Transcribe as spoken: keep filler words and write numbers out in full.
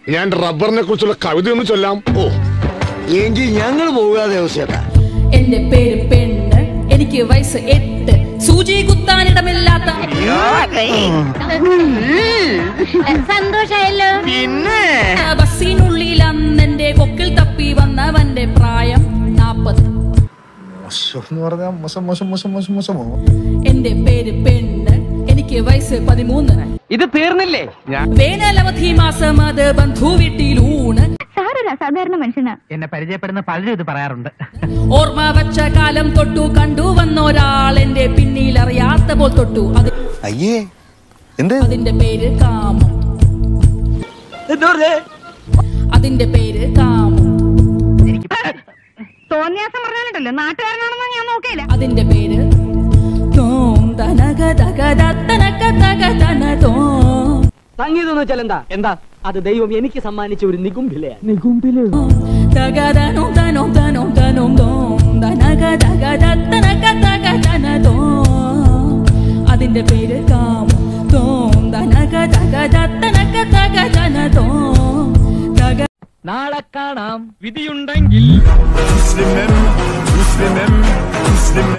ഞാൻ റബ്ബറിനെ കുറിച്ചുള്ള കവിത ഒന്ന് ചൊല്ലാം. ഓ എങ്കിൽ ഞങ്ങൾ പോകാതെ ചേട്ടാ. എന്റെ പേര് പെണ്ണ്, എനിക്ക് വയസ്സ് എട്ട്, സൂചി കുത്താനിടമില്ലാത്ത സന്തോഷായല്ലോ. പിന്നെ ബസ്സിനുള്ളിൽ അന്നെന്റെ കൊക്കിൽ തപ്പി വന്നവന്റെ പ്രായം നാപ്പത്. എന്റെ പേര് പെണ്ണ്, എനിക്ക് വയസ്സ് പതിമൂന്ന്. ഇത് തീർന്നില്ലേ? വേനലവധി മാസം അത് ബന്ധു വീട്ടിലൂണ്. സാധാരണ മനുഷ്യനാ. എന്നെ പരിചയപ്പെടുന്ന പലരും ഇത് പറയാറുണ്ട്. ഓർമ്മ വച്ച കാലം തൊട്ടു കണ്ടു വന്ന ഒരാൾ എന്റെ പിന്നിൽ അറിയാത്ത പോൽ തൊട്ടു. അയ്യേ അതിന്റെ പേര് കാമം. അതിന്റെ പേര് കാമം. തോന്നിയാസം പറഞ്ഞാലുണ്ടല്ലോ, നാട്ടുകാരനാണെന്ന് ഞാൻ നോക്കിയില്ല. അതിന്റെ പേര് സംഗീതം എന്ന് വെച്ചാൽ എന്താ? എന്താ അത്? ദൈവം എനിക്ക് സമ്മാനിച്ച ഒരു നികുംഭിലയാ. നികുംഭില അതിന്റെ പേര് കാമം. നാളെ കാണാം. വിധിയുണ്ടെങ്കിൽ